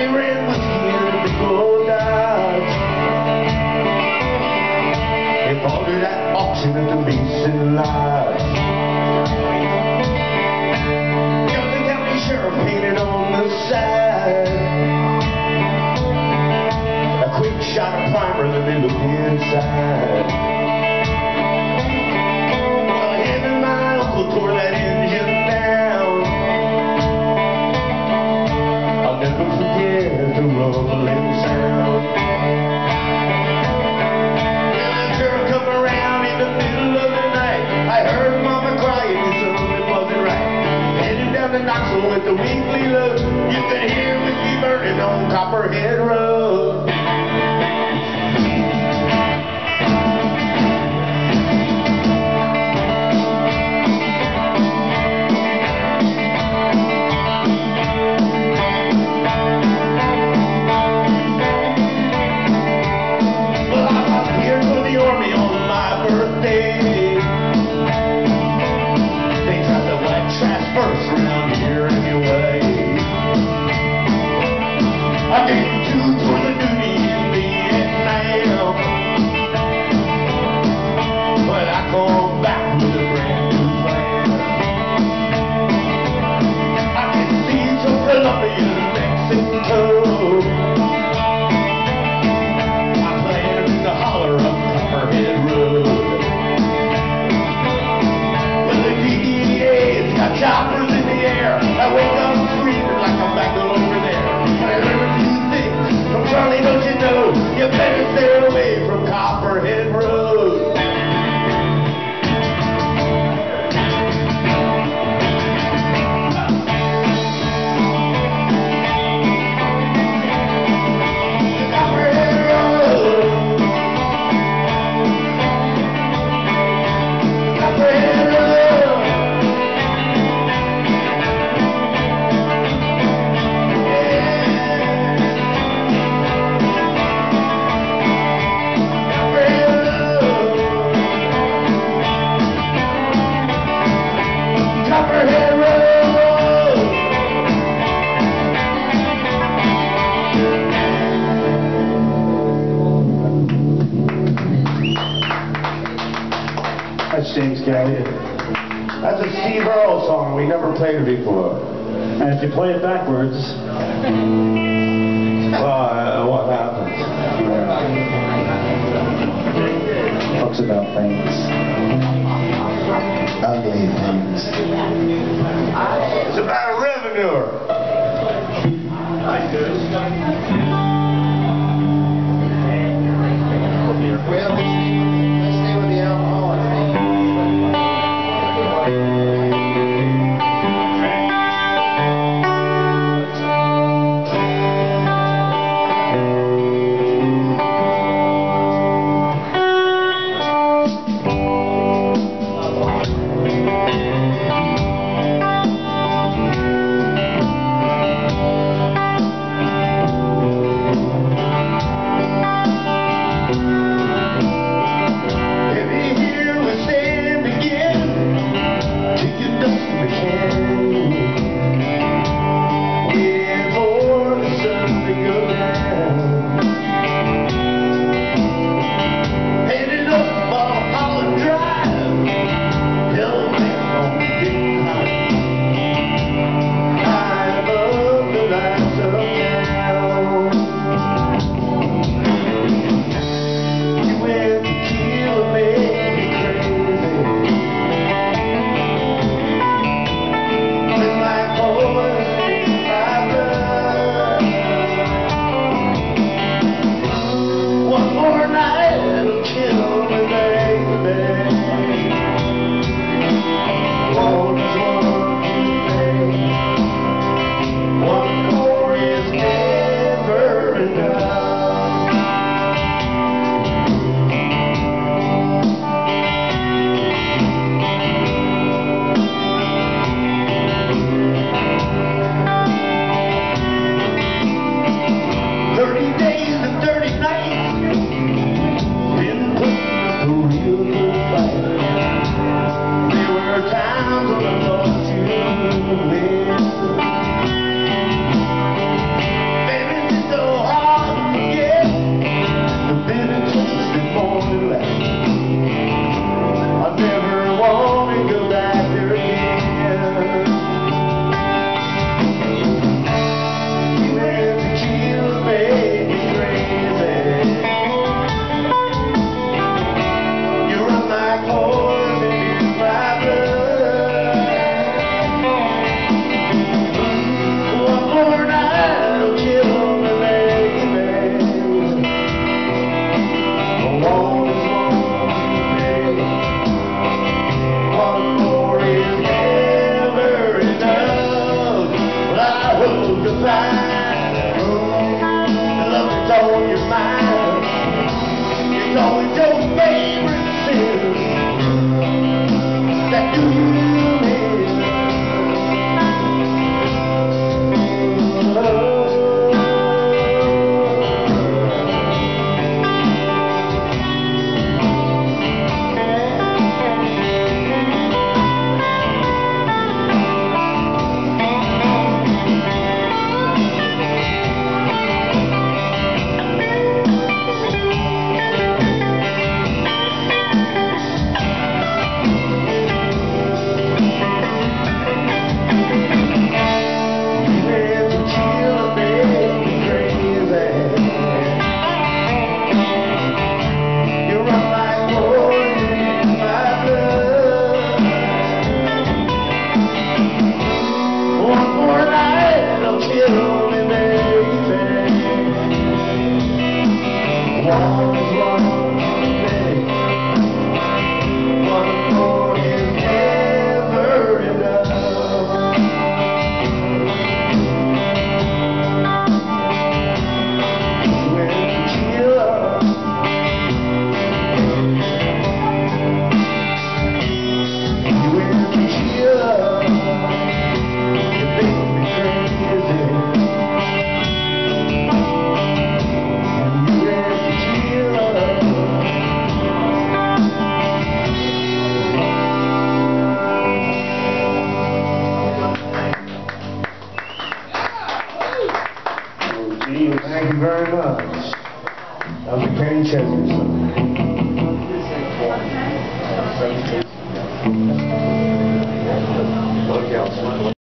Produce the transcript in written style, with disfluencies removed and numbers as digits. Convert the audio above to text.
they ran whiskey in the gold dodge. They bought it at auction at the Mason Lodge. Got the county sheriff painted on the side. A quick shot of primer, then they looked inside. Well, him and my uncle tore that engine down. I'll never forget the rumbling sound. Well, the sheriff come around in the middle of the night. I heard mama crying, and something wasn't right. Heading down to Knoxville with the weekly load. You could hear whiskey burning on Copperfield Road. I came to for the duty in Vietnam, but I come back with a brand new plan. I can see some Colombia, Mexico. I plan in the holler of Copperfield Road. Well, the DEA's got choppers in the air. I wake up screaming like I'm back over there. Charlie, don't you know, you better stay away from Copperfield Road. Copperfield Road. Copperfield Road. That's James Chielli. That's a Steve Earle song. We never played it before. And if you play it backwards, what happens? talks about things. Ugly things. It's about revenue. Well, let's stay with the alcohol, I think. on your mind. It's always your favorite sin that do you in. Thank you very much. That was a Kenny Chesney song.